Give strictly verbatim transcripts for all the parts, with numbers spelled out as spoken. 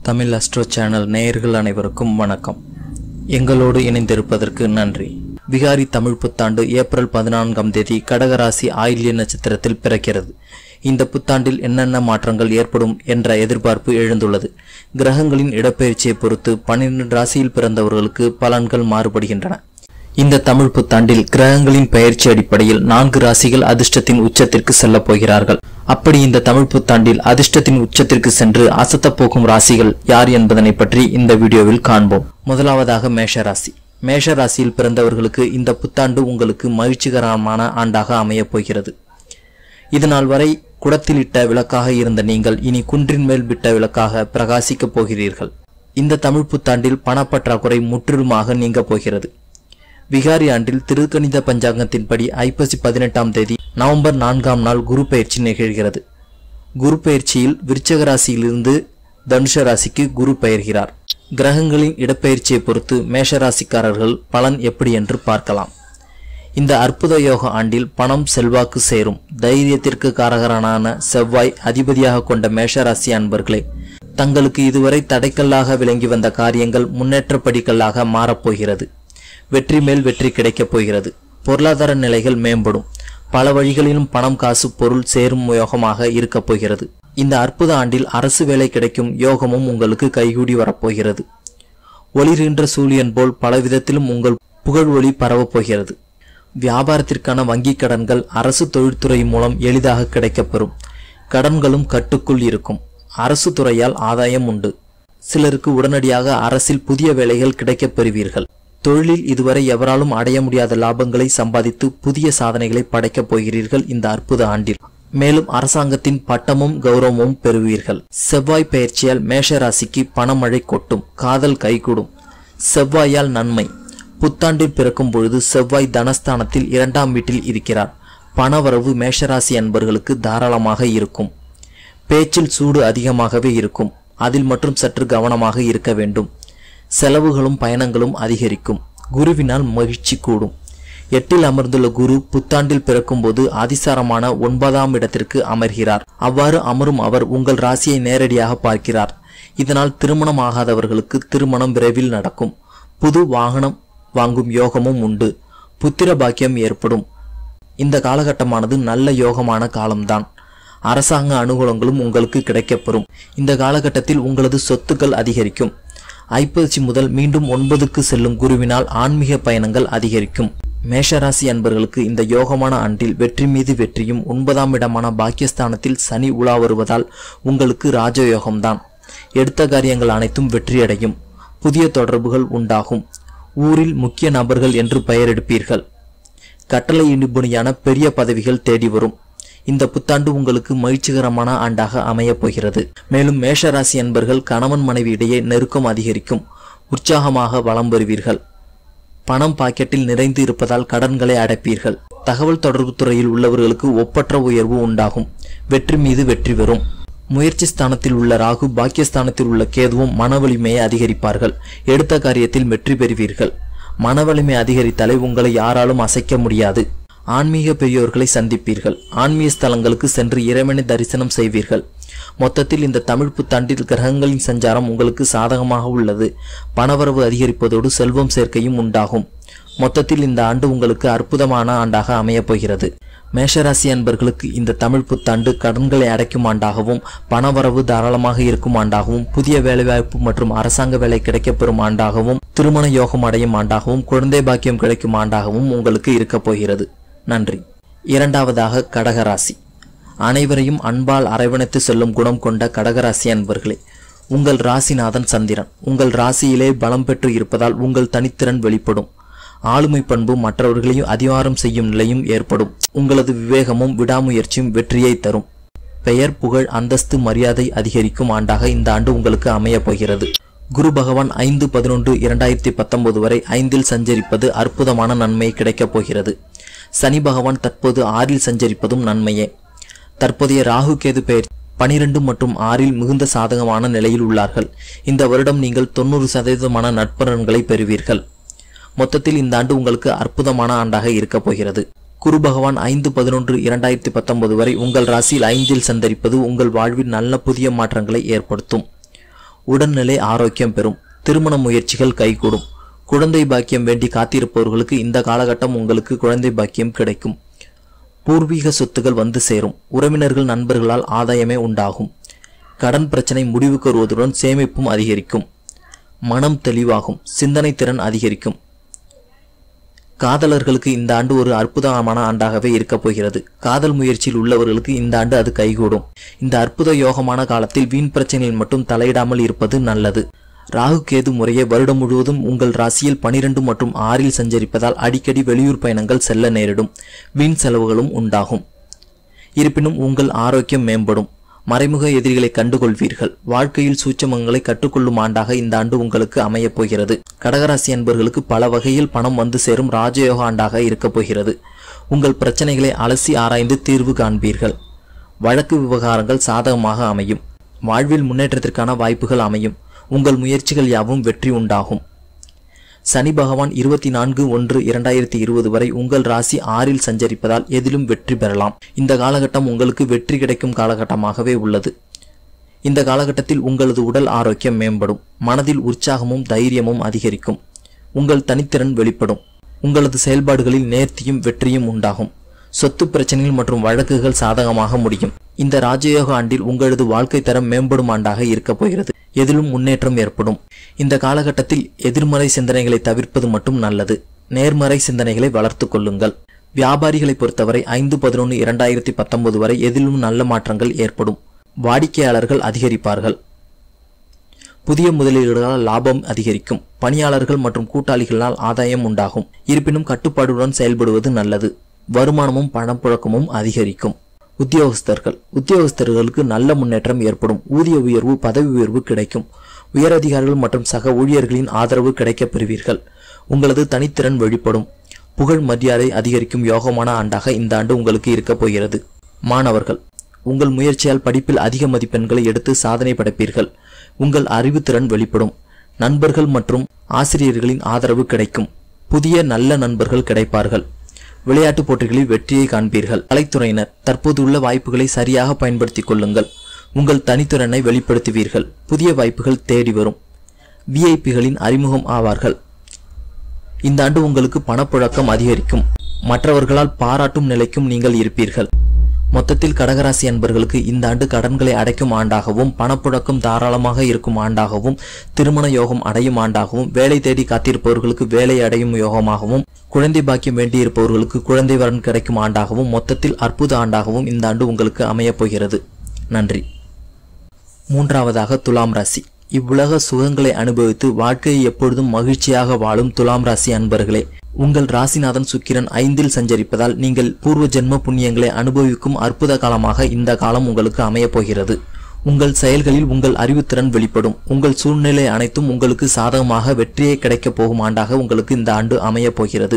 Tamil astro channel நேயர்கள் அனைவருக்கும் வணக்கம். எங்களோடு இணைந்திருப்பதற்கு நன்றி. விகாரி தமிழ் புத்தாண்டு ஏப்ரல் பதினான்காம் தேதி கடகராசி ஆயில்ய நட்சத்திரத்தில் பிறக்கிறது. இந்த புத்தாண்டில் என்னென்ன மாற்றங்கள் ஏற்படும் என்ற எதிர்பார்ப்பு எழுந்துள்ளது. கிரகங்களின் இடப்பெயர்ச்சியை பொறுத்து பன்னிரண்டு ராசியில் பிறந்தவர்களுக்கு பலன்கள் மாறுபடுகின்றன. இந்த தமிழ் புத்தாண்டில் கிரகங்களின் பெயர்ச்சி அடிப்படையில் நான்கு ராசிகள் அதிர்ஷ்டத்தின் உச்சத்திற்கு செல்ல போகிறார்கள். அப்படி இந்த தமிழ் புத்தாண்டில் அதிர்ஷ்டத்தின் உச்சத்திற்கு சென்று அசத்த போகும் ராசிகள் யார் என்பதனை பற்றி இந்த வீடியோவில் காண்போம். முதலாவதாக மேஷராசி. மேஷராசியில் பிறந்தவர்களுக்கு இந்த புத்தாண்டு உங்களுக்கு மகிழ்ச்சிகரமான ஆண்டாக அமையப் போகிறது. இதனால் வரை குடத்தில் இட்ட விளக்காக இருந்த நீங்கள் இனி குன்றின் மேல் விட்ட விளக்காக பிரகாசிக்கப் போகிறீர்கள். இந்த தமிழ் புத்தாண்டில் பணப்பற்றாக்குறை முற்றிலுமாக நீங்க போகிறது. விகாரி ஆண்டில் திருக்கணித பஞ்சாங்கத்தின்படி ஐப்பசி பதினெட்டாம் தேதி நவம்பர் நான்காம் நாள் குரு பயிற்சி நிகழ்கிறது. குரு பயிற்சியில் விருச்சக ராசியிலிருந்து தனுஷ ராசிக்கு குரு பெயர்கிறார். கிரகங்களின் இடப்பெயர்ச்சியை பொறுத்து மேஷராசிக்காரர்கள் பலன் எப்படி என்று பார்க்கலாம். இந்த அற்புத யோக ஆண்டில் பணம் செல்வாக்கு சேரும். தைரியத்திற்கு காரகரான செவ்வாய் அதிபதியாக கொண்ட மேஷராசி அன்பர்களே, தங்களுக்கு இதுவரை தடைக்கல்லாக விளங்கி வந்த காரியங்கள் முன்னேற்ற படிக்கல்லாக மாறப்போகிறது. வெற்றி மேல் வெற்றி கிடைக்கப் போகிறது. பொருளாதார நிலைகள் மேம்படும். பல வழிகளிலும் பணம் காசு பொருள் சேரும் யோகமாக இருக்கப் போகிறது. இந்த அற்புத ஆண்டில் அரசு வேலை கிடைக்கும் யோகமும் உங்களுக்கு கைகூடி வரப்போகிறது. ஒளிர்கின்ற சூரியன் போல் பல விதத்திலும் உங்கள் புகழ் ஒளி பரவப் போகிறது. வியாபாரத்திற்கான வங்கி கடன்கள் அரசு தொழில்துறை மூலம் எளிதாக கிடைக்கப்பெறும். கடன்களும் கட்டுக்குள் இருக்கும். அரசு துறையால் ஆதாயம் உண்டு. சிலருக்கு உடனடியாக அரசில் புதிய வேலைகள் கிடைக்கப் பெறுவீர்கள். தொழிலில் இதுவரை எவராலும் அடைய முடியாத லாபங்களை சம்பாதித்து புதிய சாதனைகளை படைக்கப் போகிறீர்கள் இந்த அற்புத ஆண்டில். மேலும் அரசாங்கத்தின் பட்டமும் கௌரவமும் பெறுவீர்கள். செவ்வாய் பெயர்ச்சியால் மேஷ ராசிக்கு பணமழை கொட்டும். காதல் கைகூடும். செவ்வாயால் நன்மை. புத்தாண்டில் பிறக்கும் பொழுது செவ்வாய் தனஸ்தானத்தில் இரண்டாம் வீட்டில் இருக்கிறார். பணவரவு மேஷராசி அன்பர்களுக்கு தாராளமாக இருக்கும். பேச்சில் சூடு அதிகமாகவே இருக்கும். அதில் மட்டும் சற்று கவனமாக இருக்க வேண்டும். செலவுகளும் பயணங்களும் அதிகரிக்கும். குருவினால் மகிழ்ச்சி கூடும். எட்டில் அமர்ந்துள்ள குரு புத்தாண்டில் பிறக்கும் போது அதிசாரமான ஒன்பதாம் இடத்திற்கு அமர்கிறார். அவ்வாறு அமரும் அவர் உங்கள் ராசியை நேரடியாக பார்க்கிறார். இதனால் திருமணம் ஆகாதவர்களுக்கு திருமணம் விரைவில் நடக்கும். புது வாகனம் வாங்கும் யோகமும் உண்டு. புத்திர பாக்கியம் ஏற்படும். இந்த காலகட்டமானது நல்ல யோகமான காலம்தான். அரசாங்க அனுகூலங்களும் உங்களுக்கு கிடைக்கப்பெறும். இந்த காலகட்டத்தில் உங்களது சொத்துக்கள் அதிகரிக்கும். ஐப்பசி முதல் மீண்டும் ஒன்பதுக்கு செல்லும் குருவினால் ஆன்மீக பயணங்கள் அதிகரிக்கும். மேஷராசி அன்பர்களுக்கு இந்த யோகமான ஆண்டில் வெற்றி மீது வெற்றியும் ஒன்பதாம் இடமான பாக்கியஸ்தானத்தில் சனி உலா வருவதால் உங்களுக்கு ராஜயோகம்தான். எடுத்த காரியங்கள் அனைத்தும் வெற்றியடையும். புதிய தொடர்புகள் உண்டாகும். ஊரில் முக்கிய நபர்கள் என்று பெயர் எடுப்பீர்கள். கட்டளை நிபுணியான பெரிய பதவிகள் தேடி வரும். இந்த புத்தாண்டு உங்களுக்கு மகிழ்ச்சிகரமான ஆண்டாக அமையப் போகிறது. மேலும் மேஷராசி அன்பர்கள் கணவன் மனைவி இடையே நெருக்கம் அதிகரிக்கும். உற்சாகமாக வலம் வருவீர்கள். பணம் பாக்கெட்டில் நிறைந்து இருப்பதால் கடன்களை அடைப்பீர்கள். தகவல் தொடர்பு துறையில் உள்ளவர்களுக்கு ஒப்பற்ற உயர்வு உண்டாகும். வெற்றி மீது வெற்றி வரும். முயற்சி ஸ்தானத்தில் உள்ள ராகு பாக்கியஸ்தானத்தில் உள்ள கேதுவும் மன வலிமையை அதிகரிப்பார்கள். எடுத்த காரியத்தில் வெற்றி பெறுவீர்கள். மன வலிமை அதிகரித்தாலே உங்களை யாராலும் அசைக்க முடியாது. ஆன்மீக பெரியோர்களை சந்திப்பீர்கள். ஆன்மீக ஸ்தலங்களுக்கு சென்று இறைவனை தரிசனம் செய்வீர்கள். மொத்தத்தில் இந்த தமிழ் புத்தாண்டில் கிரகங்களின் சஞ்சாரம் உங்களுக்கு சாதகமாக உள்ளது. பணவரவு அதிகரிப்பதோடு செல்வம் சேர்க்கையும் உண்டாகும். மொத்தத்தில் இந்த ஆண்டு உங்களுக்கு அற்புதமான ஆண்டாக அமையப் போகிறது. மேஷராசி அன்பர்களுக்கு இந்த தமிழ் புத்தாண்டு கடன்களை அடைக்கும் ஆண்டாகவும் பணவரவு தாராளமாக இருக்கும் ஆண்டாகவும் புதிய வேலைவாய்ப்பு மற்றும் அரசாங்க வேலை கிடைக்கப்பெறும் ஆண்டாகவும் திருமண யோகம் அடையும் ஆண்டாகவும் குழந்தை பாக்கியம் கிடைக்கும் ஆண்டாகவும் உங்களுக்கு இருக்கப் போகிறது. நன்றி. இரண்டாவதாக கடகராசி. அனைவரையும் அன்பால் அரவணைத்து செல்லும் குணம் கொண்ட கடகராசி அன்பர்களே, உங்கள் ராசிநாதன் சந்திரன் உங்கள் ராசியிலே பலம் பெற்று இருப்பதால் உங்கள் தனித்திறன் வெளிப்படும். ஆளுமை பண்பு மற்றவர்களையும் அதிகாரம் செய்யும் நிலையும் ஏற்படும். உங்களது விவேகமும் விடாமுயற்சியும் வெற்றியை தரும். பெயர் புகழ் அந்தஸ்து மரியாதை அதிகரிக்கும் ஆண்டாக இந்த ஆண்டு உங்களுக்கு அமையப் போகிறது. குரு பகவான் ஐந்து பதினொன்று இரண்டாயிரத்தி பத்தொன்பது வரை ஐந்தில் சஞ்சரிப்பது அற்புதமான நன்மை கிடைக்கப் போகிறது. சனி பகவான் தற்போது ஆறில் சஞ்சரிப்பதும் நன்மையே. தற்போதைய ராகு கேது பெயர் பனிரெண்டு மற்றும் ஆறில் மிகுந்த சாதகமான நிலையில் உள்ளார்கள். இந்த வருடம் நீங்கள் தொண்ணூறு சதவீதமான நட்பலன்களை பெறுவீர்கள். மொத்தத்தில் இந்த ஆண்டு உங்களுக்கு அற்புதமான ஆண்டாக இருக்கப் போகிறது. குரு பகவான் ஐந்து பதினொன்று இரண்டாயிரத்தி பத்தொன்பது வரை உங்கள் ராசியில் ஐந்தில் சந்தரிப்பது உங்கள் வாழ்வில் நல்ல புதிய மாற்றங்களை ஏற்படுத்தும். உடல்நிலை ஆரோக்கியம் பெறும். திருமண முயற்சிகள் கைகூடும். குழந்தை பாக்கியம் வேண்டி காத்திருப்பவர்களுக்கு இந்த காலகட்டம் உங்களுக்கு குழந்தை பாக்கியம் கிடைக்கும். பூர்வீக சொத்துகள் வந்து சேரும். உறவினர்கள் நண்பர்களால் ஆதாயமே உண்டாகும். கடன் பிரச்சனை முடிவுக்கு வருவதுடன் சேமிப்பும் அதிகரிக்கும். மனம் தெளிவாகும். சிந்தனை திறன் அதிகரிக்கும். காதலர்களுக்கு இந்த ஆண்டு ஒரு அற்புதமான ஆண்டாகவே இருக்கப் போகிறது. காதல் முயற்சியில் உள்ளவர்களுக்கு இந்த ஆண்டு அது கைகூடும். இந்த அற்புத யோகமான காலத்தில் வீண் பிரச்சனையில் மட்டும் தலையிடாமல் இருப்பது நல்லது. ராகு கேது முறையே வருடம் முழுவதும் உங்கள் ராசியில் பனிரெண்டு மற்றும் ஆறில் சஞ்சரிப்பதால் அடிக்கடி வெளியூர் பயணங்கள் செல்ல நேரிடும். வீண் செலவுகளும் உண்டாகும். இருப்பினும் உங்கள் ஆரோக்கியம் மேம்படும். மறைமுக எதிரிகளை கண்டுகொள்வீர்கள். வாழ்க்கையில் சூட்சமங்களை கற்றுக்கொள்ளும் ஆண்டாக இந்த ஆண்டு உங்களுக்கு அமையப் போகிறது. கடகராசி அன்பர்களுக்கு பல வகையில் பணம் வந்து சேரும் ராஜயோக ஆண்டாக இருக்கப் போகிறது. உங்கள் பிரச்சனைகளை அலசி ஆராய்ந்து தீர்வு காண்பீர்கள். வழக்கு விவகாரங்கள் சாதகமாக அமையும். வாழ்வில் முன்னேற்றத்திற்கான வாய்ப்புகள் அமையும். உங்கள் முயற்சிகள் யாவும் வெற்றி உண்டாகும். சனி பகவான் இருபத்தி நான்கு ஒன்று இரண்டாயிரத்தி இருபது வரை உங்கள் ராசி ஆறில் சஞ்சரிப்பதால் எதிலும் வெற்றி பெறலாம். இந்த காலகட்டம் உங்களுக்கு வெற்றி கிடைக்கும் காலகட்டமாகவே உள்ளது. இந்த காலகட்டத்தில் உங்களது உடல் ஆரோக்கியம் மேம்படும். மனதில் உற்சாகமும் தைரியமும் அதிகரிக்கும். உங்கள் தனித்திறன் வெளிப்படும். உங்களது செயல்பாடுகளில் நேர்த்தியும் வெற்றியும் உண்டாகும். சொத்து பிரச்சனைகள் மற்றும் வழக்குகள் சாதகமாக முடியும். இந்த ராஜயோக ஆண்டில் உங்களது வாழ்க்கை தரம் மேம்படும் ஆண்டாக இருக்கப் போகிறது. எதிலும் முன்னேற்றம் ஏற்படும். இந்த காலகட்டத்தில் எதிர்மறை சிந்தனைகளை தவிர்ப்பது மட்டும் நல்லது. நேர்மறை சிந்தனைகளை வளர்த்து கொள்ளுங்கள். வியாபாரிகளை பொறுத்தவரை ஐந்து பதினொன்று இரண்டாயிரத்தி பத்தொன்பது வரை எதிலும் நல்ல மாற்றங்கள் ஏற்படும். வாடிக்கையாளர்கள் அதிகரிப்பார்கள். புதிய முதலீடுகளால் லாபம் அதிகரிக்கும். பணியாளர்கள் மற்றும் கூட்டாளிகளால் ஆதாயம் உண்டாகும். இருப்பினும் கட்டுப்பாடுடன் செயல்படுவது நல்லது. வருமானமும் பணப்புழக்கமும் அதிகரிக்கும். உத்தியோகஸ்தர்கள் உத்தியோகஸ்தர்களுக்கு நல்ல முன்னேற்றம் ஏற்படும். ஊதிய உயர்வு, பதவி உயர்வு கிடைக்கும். உயரதிகாரிகள் மற்றும் சக ஊழியர்களின் ஆதரவு கிடைக்கப் பெறுவீர்கள். உங்களது தனித்திறன் வெளிப்படும். புகழ் மரியாதை அதிகரிக்கும் யோகமான ஆண்டாக இந்த ஆண்டு உங்களுக்கு இருக்கப் போகிறது. மாணவர்கள் உங்கள் முயற்சியால் படிப்பில் அதிக மதிப்பெண்களை எடுத்து சாதனை படைப்பீர்கள். உங்கள் அறிவுத்திறன் வெளிப்படும். நண்பர்கள் மற்றும் ஆசிரியர்களின் ஆதரவு கிடைக்கும். புதிய நல்ல நண்பர்கள் கிடைப்பார்கள். விளையாட்டுப் போட்டிகளில் வெற்றியை காண்பீர்கள். கலைத்துறையினர் தற்போது உள்ள வாய்ப்புகளை சரியாக பயன்படுத்திக் கொள்ளுங்கள். உங்கள் தனித்திறனை வெளிப்படுத்துவீர்கள். புதிய வாய்ப்புகள் தேடி வரும். விஐபிகளின் அறிமுகம் ஆவார்கள். இந்த ஆண்டு உங்களுக்கு பணப்புழக்கம் அதிகரிக்கும். மற்றவர்களால் பாராட்டும் நிலைக்கும் நீங்கள் இருப்பீர்கள். மொத்தத்தில் கடகராசி அன்பர்களுக்கு இந்த ஆண்டு கடன்களை அடைக்கும் ஆண்டாகவும், பணப்புழக்கம் தாராளமாக இருக்கும் ஆண்டாகவும், திருமண யோகம் அடையும் ஆண்டாகவும், வேலை தேடி காத்திருப்பவர்களுக்கு வேலை அடையும் யோகமாகவும், குழந்தை பாக்கியம் வேண்டியிருப்பவர்களுக்கு குழந்தை வரன் கிடைக்கும் ஆண்டாகவும், மொத்தத்தில் அற்புத ஆண்டாகவும் இந்த ஆண்டு உங்களுக்கு அமையப் போகிறது. நன்றி. மூன்றாவதாக துலாம் ராசி. இவ்வுலக சுகங்களை அனுபவித்து வாழ்க்கையை எப்பொழுதும் மகிழ்ச்சியாக வாழும் துலாம் ராசி அன்பர்களே, உங்கள் ராசிநாதன் சுக்கிரன் ஐந்தில் சஞ்சரிப்பதால் நீங்கள் பூர்வ ஜென்ம புண்ணியங்களை அனுபவிக்கும் அற்புத காலமாக இந்த காலம் உங்களுக்கு அமையப் போகிறது. உங்கள் செயல்களில் உங்கள் அறிவுத்திறன் வெளிப்படும். உங்கள் சூழ்நிலை அனைத்தும் உங்களுக்கு சாதகமாக வெற்றியை கிடைக்கப் போகும் ஆண்டாக உங்களுக்கு இந்த ஆண்டு அமையப் போகிறது.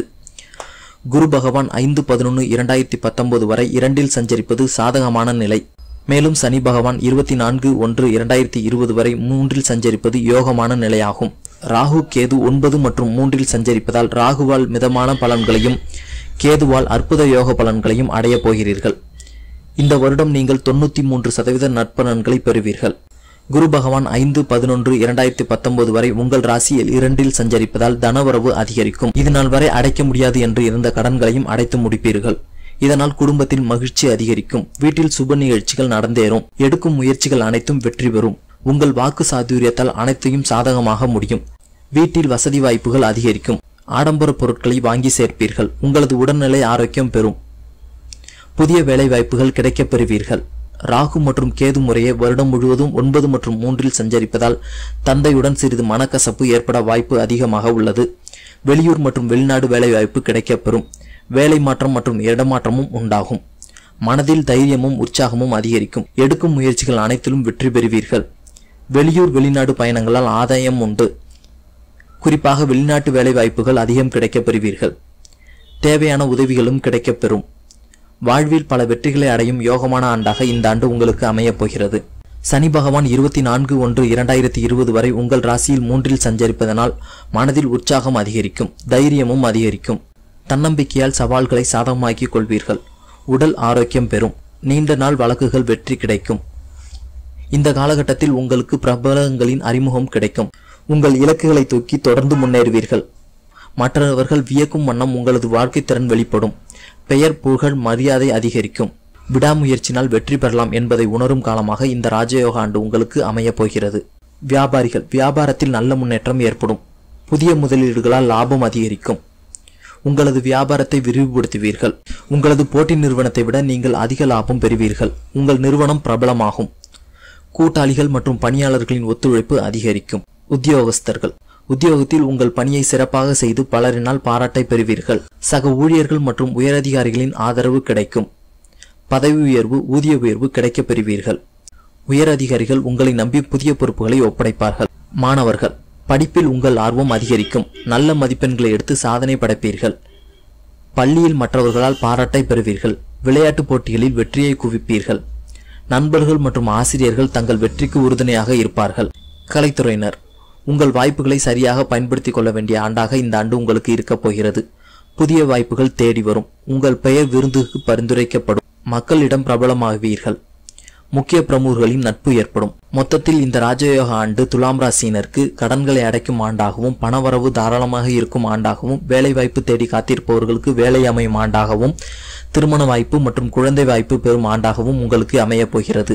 குரு பகவான் ஐந்து பதினொன்று இரண்டாயிரத்தி பத்தொன்பது வரை இரண்டில் சஞ்சரிப்பது சாதகமான நிலை. மேலும் சனி பகவான் இருபத்தி நான்கு ஒன்று இரண்டாயிரத்தி இருபது வரை மூன்றில் சஞ்சரிப்பது யோகமான நிலையாகும். ராகு கேது ஒன்பது மற்றும் மூன்றில் சஞ்சரிப்பதால் ராகுவால் மிதமான பலன்களையும் கேதுவால் அற்புத யோக பலன்களையும் அடையப் போகிறீர்கள். இந்த வருடம் நீங்கள் தொண்ணூத்தி மூன்று சதவீத நற்பலன்களை பெறுவீர்கள். குரு பகவான் ஐந்து பதினொன்று இரண்டாயிரத்தி பத்தொன்பது வரை உங்கள் ராசியில் இரண்டில் சஞ்சரிப்பதால் தனவரவு அதிகரிக்கும். இதனால் வரை அடைக்க முடியாது என்று இருந்த கடன்களையும் அடைத்து முடிப்பீர்கள். இதனால் குடும்பத்தில் மகிழ்ச்சி அதிகரிக்கும். வீட்டில் சுப நிகழ்ச்சிகள் நடந்தேறும். எடுக்கும் முயற்சிகள் அனைத்தும் வெற்றி பெறும். உங்கள் வாக்கு சாதுரியத்தால் அனைத்தையும் சாதகமாக முடியும். வீட்டில் வசதி வாய்ப்புகள் அதிகரிக்கும். ஆடம்பர பொருட்களை வாங்கி சேர்ப்பீர்கள். உங்களது உடல்நிலை ஆரோக்கியம் பெறும். புதிய வேலை வாய்ப்புகள் கிடைக்கப் பெறுவீர்கள். ராகு மற்றும் கேது முறையே வருடம் முழுவதும் ஒன்பது மற்றும் மூன்றில் சஞ்சரிப்பதால் தந்தையுடன் சிறிது மனக்கசப்பு ஏற்பட வாய்ப்பு அதிகமாக உள்ளது. வெளியூர் மற்றும் வெளிநாடு வேலை வாய்ப்பு கிடைக்கப் பெறும். வேலை மாற்றம் மற்றும் இடமாற்றமும் உண்டாகும். மனதில் தைரியமும் உற்சாகமும் அதிகரிக்கும். எடுக்கும் முயற்சிகள் அனைத்திலும் வெற்றி பெறுவீர்கள். வெளியூர் வெளிநாடு பயணங்களால் ஆதாயம் உண்டு. குறிப்பாக வெளிநாட்டு வேலை வாய்ப்புகள் அதிகம் கிடைக்கப் பெறுவீர்கள். தேவையான உதவிகளும் கிடைக்கப் பெறும். வாழ்வில் பல வெற்றிகளை அடையும் யோகமான ஆண்டாக இந்த ஆண்டு உங்களுக்கு அமையப் போகிறது. சனி பகவான் இருபத்தி நான்கு ஒன்று இரண்டாயிரத்தி இருபது வரை உங்கள் ராசியில் மூன்றில் சஞ்சரிப்பதனால் மனதில் உற்சாகம் அதிகரிக்கும். தைரியமும் அதிகரிக்கும். தன்னம்பிக்கையால் சவால்களை சாதகமாக்கிக் கொள்வீர்கள். உடல் ஆரோக்கியம் பெறும். நீண்ட நாள் வழக்குகள் வெற்றி கிடைக்கும். இந்த காலகட்டத்தில் உங்களுக்கு பிரபலங்களின் அறிமுகம் கிடைக்கும். உங்கள் இலக்குகளை தூக்கி தொடர்ந்து முன்னேறுவீர்கள். மற்றவர்கள் வியக்கும் வண்ணம் உங்களது வாழ்க்கை திறன் வெளிப்படும். பெயர், புகழ், மரியாதை அதிகரிக்கும். விடாமுயற்சினால் வெற்றி பெறலாம் என்பதை உணரும் காலமாக இந்த ராஜயோக ஆண்டு உங்களுக்கு அமையப் போகிறது. வியாபாரிகள், வியாபாரத்தில் நல்ல முன்னேற்றம் ஏற்படும். புதிய முதலீடுகளால் லாபம் அதிகரிக்கும். உங்களது வியாபாரத்தை விரிவுபடுத்துவீர்கள். உங்களது போட்டி நிறுவனத்தை விட நீங்கள் அதிக லாபம் பெறுவீர்கள். உங்கள் நிறுவனம் பிரபலமாகும். கூட்டாளிகள் மற்றும் பணியாளர்களின் ஒத்துழைப்பு அதிகரிக்கும். உத்தியோகஸ்தர்கள், உத்தியோகத்தில் உங்கள் பணியை சிறப்பாக செய்து பலரினால் பாராட்டை பெறுவீர்கள். சக ஊழியர்கள் மற்றும் உயரதிகாரிகளின் ஆதரவு கிடைக்கும். பதவி உயர்வு, ஊதிய உயர்வு கிடைக்கப் பெறுவீர்கள். உயர் அதிகாரிகள் உங்களை நம்பி புதிய பொறுப்புகளை ஒப்படைப்பார்கள். மாணவர்கள், படிப்பில் உங்கள் ஆர்வம் அதிகரிக்கும். நல்ல மதிப்பெண்களை எடுத்து சாதனை படைப்பீர்கள். பள்ளியில் மற்றவர்களால் பாராட்டை பெறுவீர்கள். விளையாட்டுப் போட்டிகளில் வெற்றியை குவிப்பீர்கள். நண்பர்கள் மற்றும் ஆசிரியர்கள் தங்கள் வெற்றிக்கு உறுதுணையாக இருப்பார்கள். கலைத்துறையினர், உங்கள் வாய்ப்புகளை சரியாக பயன்படுத்திக் கொள்ள வேண்டிய ஆண்டாக இந்த ஆண்டு உங்களுக்கு இருக்கப் போகிறது. புதிய வாய்ப்புகள் தேடி வரும். உங்கள் பெயர் விருந்துக்கு பரிந்துரைக்கப்படும். மக்களிடம் பிரபலமாகுவீர்கள். முக்கிய பிரமுகர்களின் நட்பு ஏற்படும். மொத்தத்தில் இந்த ராஜயோக ஆண்டு துலாம் ராசியினருக்கு கடன்களை அடைக்கும் ஆண்டாகவும், பணவரவு தாராளமாக இருக்கும் ஆண்டாகவும், வேலை வாய்ப்பு தேடி காத்திருப்பவர்களுக்கு வேலை அமையும் ஆண்டாகவும், திருமண வாய்ப்பு மற்றும் குழந்தை வாய்ப்பு பெறும் ஆண்டாகவும் உங்களுக்கு அமையப் போகிறது.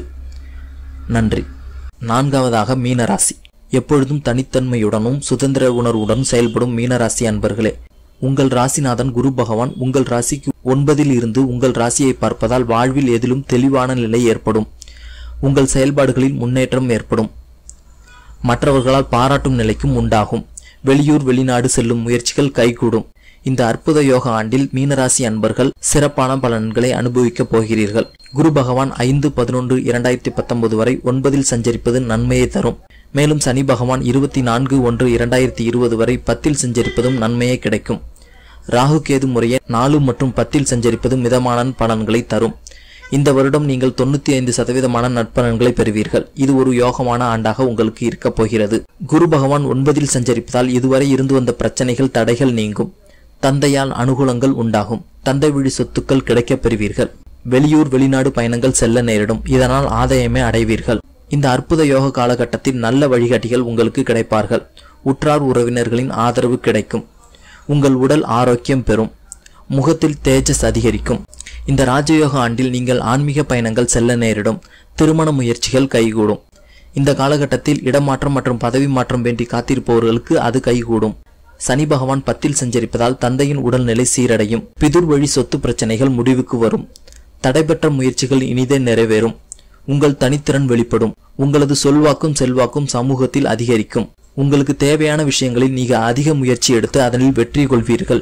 நன்றி. நான்காவதாக மீனராசி. எப்பொழுதும் தனித்தன்மையுடனும் சுதந்திர உணர்வுடன் செயல்படும் மீனராசி அன்பர்களே, உங்கள் ராசிநாதன் குரு பகவான் உங்கள் ராசிக்கு ஒன்பதில் இருந்து உங்கள் ராசியை பார்ப்பதால் வாழ்வில் எதிலும் தெளிவான நிலை ஏற்படும். உங்கள் செயல்பாடுகளில் முன்னேற்றம் ஏற்படும். மற்றவர்களால் பாராட்டும் நிலைக்கும் உண்டாகும். வெளியூர் வெளிநாடு செல்லும் முயற்சிகள் கைகூடும். இந்த அற்புத யோக ஆண்டில் மீனராசி அன்பர்கள் சிறப்பான பலன்களை அனுபவிக்கப் போகிறீர்கள். குரு பகவான் ஐந்து பதினொன்று இரண்டாயிரத்தி பத்தொன்பது வரை ஒன்பதில் சஞ்சரிப்பது நன்மையை தரும். மேலும் சனி பகவான் இருபத்தி நான்கு ஒன்று இரண்டாயிரத்தி இருபது வரை பத்தில் சஞ்சரிப்பதும் நன்மையை கிடைக்கும். ராகு கேது முறையே நாலு மற்றும் பத்தில் சஞ்சரிப்பதும் மிதமான பலன்களை தரும். இந்த வருடம் நீங்கள் தொண்ணூத்தி ஐந்து சதவீதமான நற்பலன்களை பெறுவீர்கள். இது ஒரு யோகமான ஆண்டாக உங்களுக்கு இருக்கப் போகிறது. குரு பகவான் ஒன்பதில் சஞ்சரிப்பதால் இதுவரை இருந்து வந்த பிரச்சனைகள், தடைகள் நீங்கும். தந்தையால் அனுகூலங்கள் உண்டாகும். தந்தை வழி சொத்துக்கள் கிடைக்கப் பெறுவீர்கள். வெளியூர் வெளிநாடு பயணங்கள் செல்ல நேரிடும். இதனால் ஆதாயமே அடைவீர்கள். இந்த அற்புத யோக காலகட்டத்தில் நல்ல வழிகாட்டிகள் உங்களுக்கு கிடைப்பார்கள். உற்றார் உறவினர்களின் ஆதரவு கிடைக்கும். உங்கள் உடல் ஆரோக்கியம் பெறும். முகத்தில் தேஜஸ் அதிகரிக்கும். இந்த ராஜயோக ஆண்டில் நீங்கள் ஆன்மீக பயணங்கள் செல்ல நேரிடும். திருமண முயற்சிகள் கைகூடும். இந்த காலகட்டத்தில் இடமாற்றம் மற்றும் பதவி மாற்றம் வேண்டி காத்திருப்பவர்களுக்கு அது கைகூடும். சனி பகவான் பத்தில் சஞ்சரிப்பதால் தந்தையின் உடல்நிலை சீரடையும். பிதுர் வழி சொத்து பிரச்சனைகள் முடிவுக்கு வரும். தடைபெற்ற முயற்சிகள் இனிதே நிறைவேறும். உங்கள் தனித்திறன் வெளிப்படும். உங்களது சொல்வாக்கும் செல்வாக்கும் சமூகத்தில் அதிகரிக்கும். உங்களுக்கு தேவையான விஷயங்களில் நீங்கள் அதிக முயற்சி எடுத்து அதனில் வெற்றி கொள்வீர்கள்.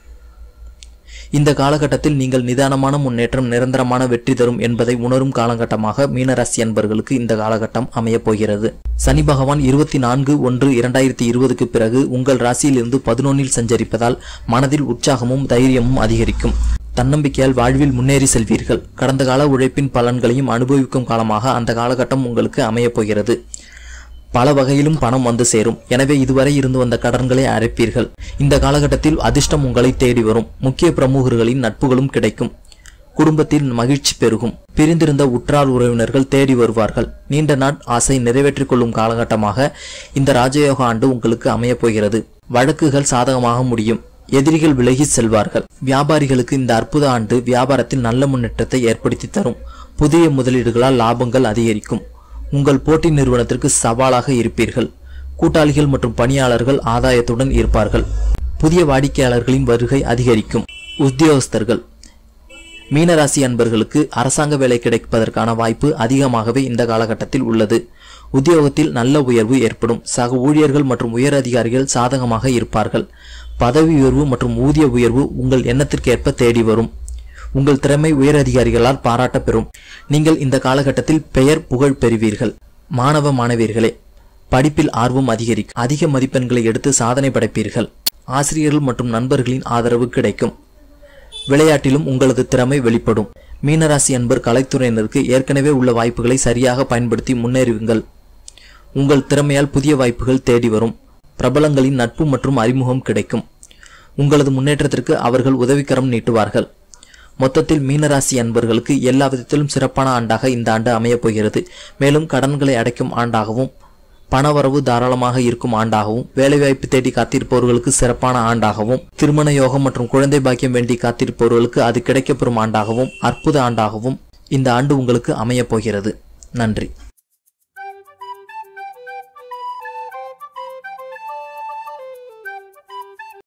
இந்த காலகட்டத்தில் நீங்கள் நிதானமான முன்னேற்றம் நிரந்தரமான வெற்றி தரும் என்பதை உணரும் காலகட்டமாக மீனராசி அன்பர்களுக்கு இந்த காலகட்டம் அமையப் போகிறது. சனி பகவான் இருபத்தி நான்கு ஒன்று இரண்டாயிரத்தி இருபதுக்கு பிறகு உங்கள் ராசியிலிருந்து பதினொன்னில் சஞ்சரிப்பதால் மனதில் உற்சாகமும் தைரியமும் அதிகரிக்கும். தன்னம்பிக்கையால் வாழ்வில் முன்னேறி செல்வீர்கள். கடந்த கால உழைப்பின் பலன்களையும் அனுபவிக்கும் காலமாக அந்த காலகட்டம் உங்களுக்கு அமையப் போகிறது. பல வகையிலும் பணம் வந்து சேரும். எனவே இதுவரை இருந்து வந்த கடன்களை அடைப்பீர்கள். இந்த காலகட்டத்தில் அதிர்ஷ்டம் உங்களை தேடி வரும். முக்கிய பிரமுகர்களின் நட்புகளும் கிடைக்கும். குடும்பத்தில் மகிழ்ச்சி பெருகும். பிரிந்திருந்த உற்றார் உறவினர்கள் தேடி வருவார்கள். நீண்ட நாள் ஆசை நிறைவேற்றிக் கொள்ளும் காலகட்டமாக இந்த ராஜயோக ஆண்டு உங்களுக்கு அமையப் போகிறது. வழக்குகள் சாதகமாக முடியும். எதிரிகள் விலகி செல்வார்கள். வியாபாரிகளுக்கு இந்த அற்புத ஆண்டு வியாபாரத்தில் நல்ல முன்னேற்றத்தை ஏற்படுத்தி தரும். புதிய முதலீடுகளால் லாபங்கள் அதிகரிக்கும். உங்கள் போட்டி நிறுவனத்திற்கு சவாலாக இருப்பீர்கள். கூட்டாளிகள் மற்றும் பணியாளர்கள் ஆதாயத்துடன் இருப்பார்கள். புதிய வாடிக்கையாளர்களின் வருகை அதிகரிக்கும். உத்தியோகஸ்தர்கள், மீனராசி அன்பர்களுக்கு அரசாங்க வேலை கிடைப்பதற்கான வாய்ப்பு அதிகமாகவே இந்த காலகட்டத்தில் உள்ளது. உத்தியோகத்தில் நல்ல உயர்வு ஏற்படும். சக ஊழியர்கள் மற்றும் உயர் அதிகாரிகள் சாதகமாக இருப்பார்கள். பதவி உயர்வு மற்றும் ஊதிய உயர்வு உங்கள் எண்ணத்திற்கேற்ப தேடி வரும். உங்கள் திறமை உயர் அதிகாரிகளால் பாராட்ட பெறும். நீங்கள் இந்த காலகட்டத்தில் பெயர் புகழ் பெறுவீர்கள். மாணவ மாணவியர்களே, படிப்பில் ஆர்வம் அதிகரிக்கும். அதிக மதிப்பெண்களை எடுத்து சாதனை படைப்பீர்கள். ஆசிரியர்கள் மற்றும் நண்பர்களின் ஆதரவு கிடைக்கும். விளையாட்டிலும் உங்களது திறமை வெளிப்படும். மீனராசி அன்பர் கலைத்துறையினருக்கு ஏற்கனவே உள்ள வாய்ப்புகளை சரியாக பயன்படுத்தி முன்னேறுவீர்கள். உங்கள் திறமையால் புதிய வாய்ப்புகள் தேடி வரும். பிரபலங்களின் நட்பு மற்றும் அறிமுகம் கிடைக்கும். உங்களது முன்னேற்றத்திற்கு அவர்கள் உதவிக்கரம் நீட்டுவார்கள். மொத்தத்தில் மீனராசி அன்பர்களுக்கு எல்லா விதத்திலும் சிறப்பான ஆண்டாக இந்த ஆண்டு அமையப் போகிறது. மேலும் கடன்களை அடைக்கும் ஆண்டாகவும் பணவரவு தாராளமாக இருக்கும் ஆண்டாகவும் வேலைவாய்ப்பு தேடி காத்திருப்பவர்களுக்கு சிறப்பான ஆண்டாகவும் திருமண யோகம் மற்றும் குழந்தை பாக்கியம் வேண்டி காத்திருப்பவர்களுக்கு அது கிடைக்கப்பெறும் ஆண்டாகவும் அற்புத ஆண்டாகவும் இந்த ஆண்டு உங்களுக்கு அமையப் போகிறது. நன்றி.